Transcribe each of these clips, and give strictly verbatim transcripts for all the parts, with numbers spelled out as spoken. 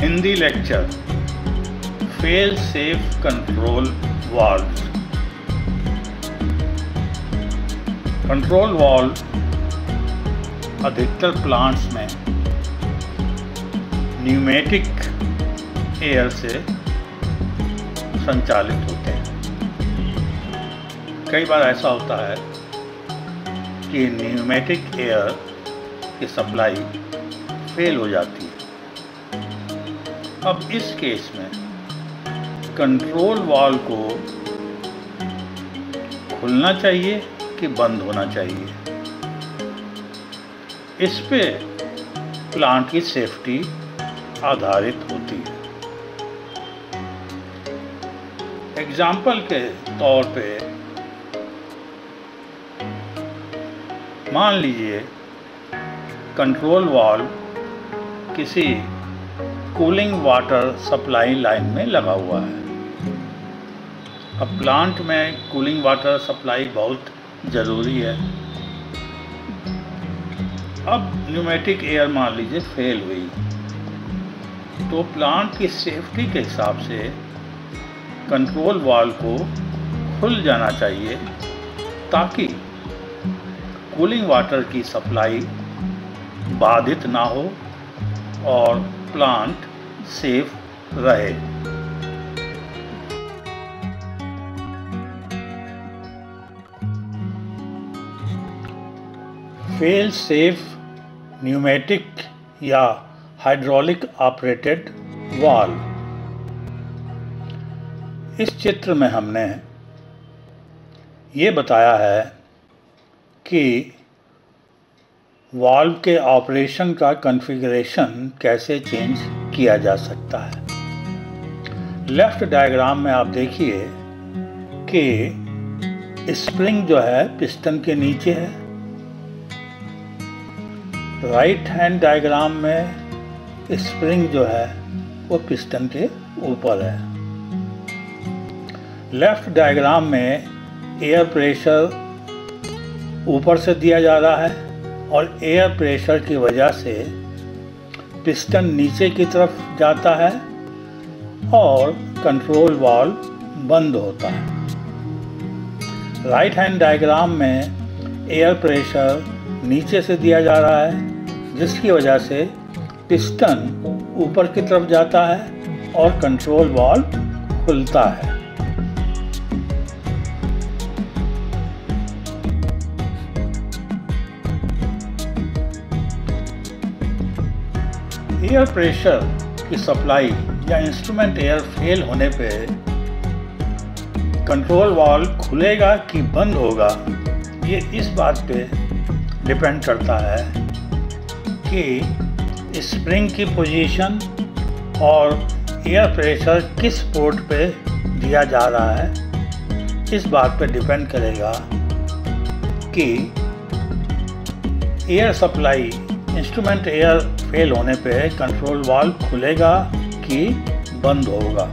Hindi lecture fail safe control valve. Control valve अधिकतर plants में pneumatic air से संचालित होते हैं। कई बार ऐसा होता है कि न्यूमेटिक एयर की सप्लाई फेल हो जाती है। अब इस केस में कंट्रोल वाल्व को खुलना चाहिए कि बंद होना चाहिए, इस पे प्लांट की सेफ्टी आधारित होती है। एग्जाम्पल के तौर पे मान लीजिए कंट्रोल वाल्व किसी कूलिंग वाटर सप्लाई लाइन में लगा हुआ है। अब प्लांट में कूलिंग वाटर सप्लाई बहुत ज़रूरी है। अब न्यूमेटिक एयर मान लीजिए फेल हुई, तो प्लांट की सेफ्टी के हिसाब से कंट्रोल वाल्व को खुल जाना चाहिए ताकि कूलिंग वाटर की सप्लाई बाधित ना हो और प्लांट सेफ रहे। फेल सेफ न्यूमेटिक या हाइड्रोलिक ऑपरेटेड वाल्व। इस चित्र में हमने ये बताया है कि वाल्व के ऑपरेशन का कॉन्फ़िगरेशन कैसे चेंज किया जा सकता है। लेफ्ट डायग्राम में आप देखिए कि स्प्रिंग जो है पिस्टन के नीचे है। राइट हैंड डायग्राम में स्प्रिंग जो है वो पिस्टन के ऊपर है। लेफ्ट डायग्राम में एयर प्रेशर ऊपर से दिया जा रहा है और एयर प्रेशर की वजह से पिस्टन नीचे की तरफ जाता है और कंट्रोल वाल्व बंद होता है। राइट हैंड डायग्राम में एयर प्रेशर नीचे से दिया जा रहा है, जिसकी वजह से पिस्टन ऊपर की तरफ जाता है और कंट्रोल वाल्व खुलता है। एयर प्रेशर की सप्लाई या इंस्ट्रूमेंट एयर फेल होने पे कंट्रोल वाल्व खुलेगा कि बंद होगा, ये इस बात पे डिपेंड करता है कि स्प्रिंग की पोजीशन और एयर प्रेशर किस पोर्ट पे दिया जा रहा है। इस बात पे डिपेंड करेगा कि air supply instrument air fail होने पे कंट्रोल वाल्व खुलेगा कि बंद होगा।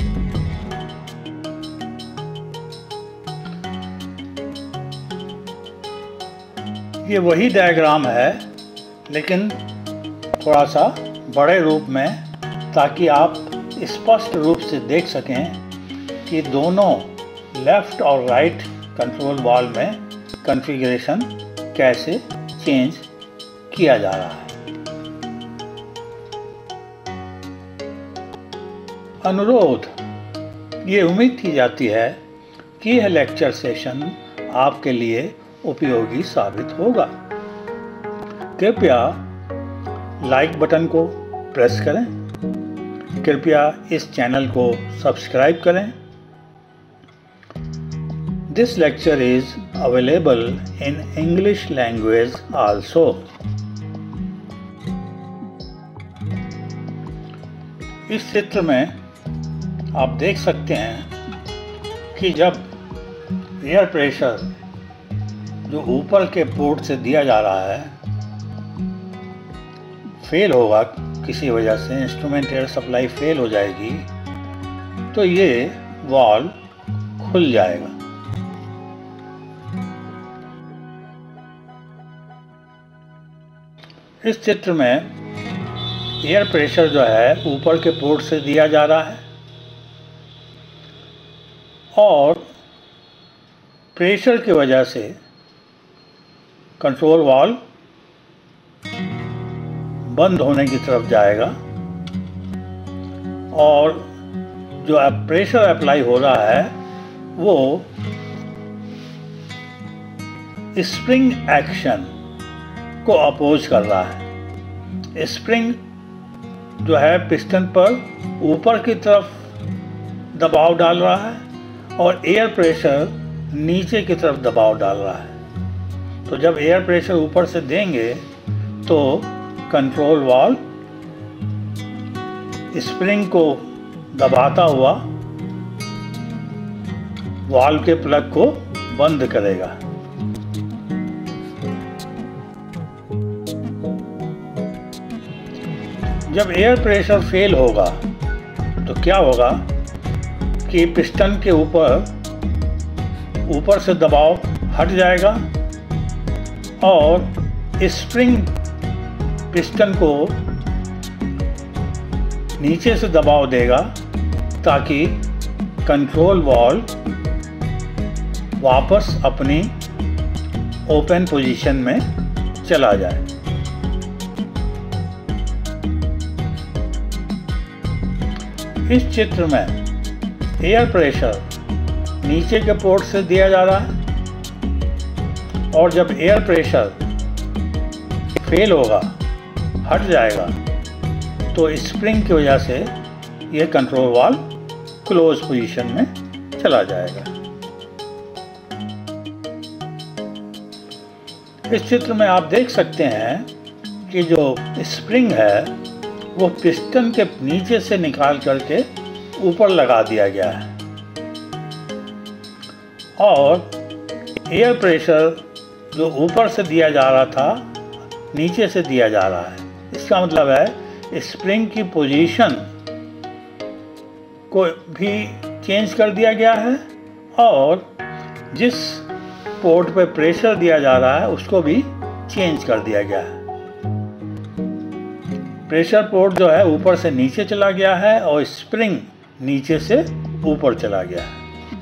ये वही डायग्राम है लेकिन थोड़ा सा बड़े रूप में, ताकि आप स्पष्ट रूप से देख सकें कि दोनों लेफ्ट और राइट कंट्रोल वाल्व में कॉन्फ़िगरेशन कैसे चेंज किया जा रहा है। अनुरोध, ये उम्मीद की जाती है कि यह लेक्चर सेशन आपके लिए उपयोगी साबित होगा। कृपया लाइक बटन को प्रेस करें। कृपया इस चैनल को सब्सक्राइब करें। This lecture is available in English language also. इस चित्र में आप देख सकते हैं कि जब एयर प्रेशर जो ऊपर के पोर्ट से दिया जा रहा है फेल होगा, किसी वजह से इंस्ट्रूमेंट एयर सप्लाई फेल हो जाएगी, तो ये वाल्व खुल जाएगा। इस चित्र में एयर प्रेशर जो है ऊपर के पोर्ट से दिया जा रहा है और प्रेशर की वजह से कंट्रोल वाल्व बंद होने की तरफ जाएगा और जो प्रेशर अप्लाई हो रहा है वो स्प्रिंग एक्शन को अपोज कर रहा है। स्प्रिंग जो है पिस्टन पर ऊपर की तरफ दबाव डाल रहा है और एयर प्रेशर नीचे की तरफ दबाव डाल रहा है। तो जब एयर प्रेशर ऊपर से देंगे तो कंट्रोल वाल्व स्प्रिंग को दबाता हुआ वाल्व के प्लग को बंद करेगा। जब एयर प्रेशर फेल होगा तो क्या होगा कि पिस्टन के ऊपर ऊपर से दबाव हट जाएगा और स्प्रिंग पिस्टन को नीचे से दबाव देगा ताकि कंट्रोल वाल्व वापस अपनी ओपन पोजीशन में चला जाए। इस चित्र में एयर प्रेशर नीचे के पोर्ट से दिया जा रहा है और जब एयर प्रेशर फेल होगा, हट जाएगा, तो स्प्रिंग की वजह से यह कंट्रोल वाल्व क्लोज पोजीशन में चला जाएगा। इस चित्र में आप देख सकते हैं कि जो स्प्रिंग है वो पिस्टन के नीचे से निकाल करके ऊपर लगा दिया गया है और एयर प्रेशर जो ऊपर से दिया जा रहा था नीचे से दिया जा रहा है। इसका मतलब है स्प्रिंग की पोजीशन को भी चेंज कर दिया गया है और जिस पोर्ट पे प्रेशर दिया जा रहा है उसको भी चेंज कर दिया गया है। प्रेशर पोर्ट जो है ऊपर से नीचे चला गया है और स्प्रिंग नीचे से ऊपर चला गया है।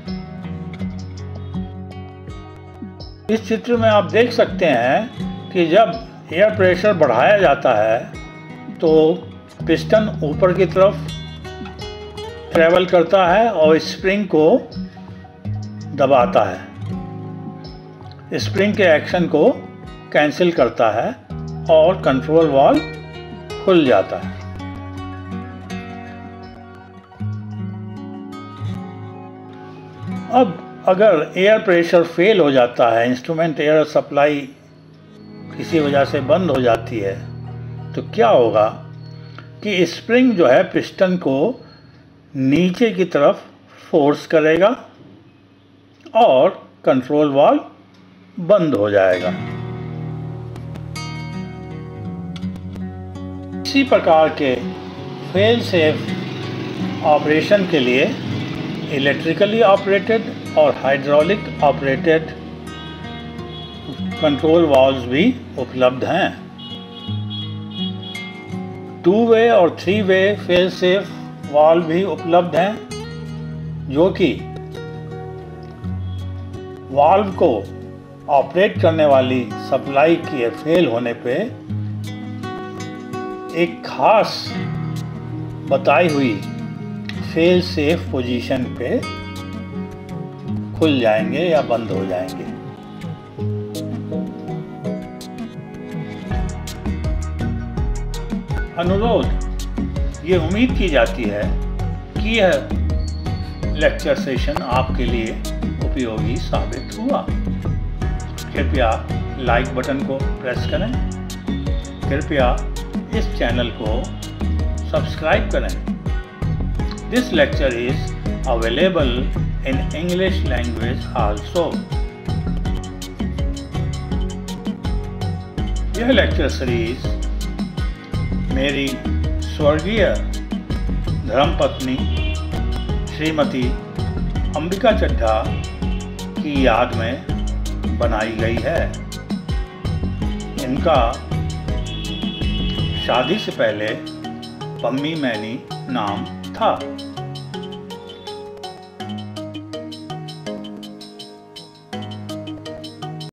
इस चित्र में आप देख सकते हैं कि जब एयर प्रेशर बढ़ाया जाता है तो पिस्टन ऊपर की तरफ ट्रेवल करता है और स्प्रिंग को दबाता है। स्प्रिंग के एक्शन को कैंसिल करता है और कंट्रोल वाल्व खुल जाता है। अब अगर एयर प्रेशर फेल हो जाता है, इंस्ट्रूमेंट एयर सप्लाई किसी वजह से बंद हो जाती है, तो क्या होगा कि स्प्रिंग जो है पिस्टन को नीचे की तरफ फोर्स करेगा और कंट्रोल वाल्व बंद हो जाएगा। इसी प्रकार के फेल सेफ ऑपरेशन के लिए इलेक्ट्रिकली ऑपरेटेड और हाइड्रोलिक ऑपरेटेड कंट्रोल वाल्व्स भी उपलब्ध हैं। टू वे और three way fail safe valve भी उपलब्ध हैं जो कि वाल्व को ऑपरेट करने वाली सप्लाई के फेल होने पे एक खास बताई हुई फेल सेफ पोजीशन पे खुल जाएंगे या बंद हो जाएंगे। अनुरोध, ये उम्मीद की जाती है कि यह लेक्चर सेशन आपके लिए उपयोगी साबित हुआ। कृपया लाइक बटन को प्रेस करें। कृपया इस चैनल को सब्सक्राइब करें। This lecture is available in English language also. यह लेक्चर सीरीज मेरी स्वर्गीय धर्मपत्नी श्रीमती अंबिका चड्ढा की याद में बनाई गई है। इनका शादी से पहले पम्मी मैनी नाम था।